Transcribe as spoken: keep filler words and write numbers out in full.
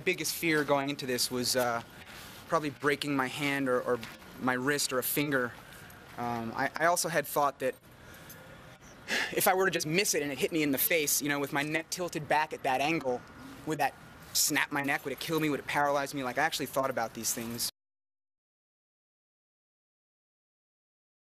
biggest fear going into this was uh, probably breaking my hand or, or my wrist or a finger. Um, I, I also had thought that if I were to just miss it and it hit me in the face, you know, with my neck tilted back at that angle, would that snap my neck? Would it kill me? Would it paralyze me? Like, I actually thought about these things.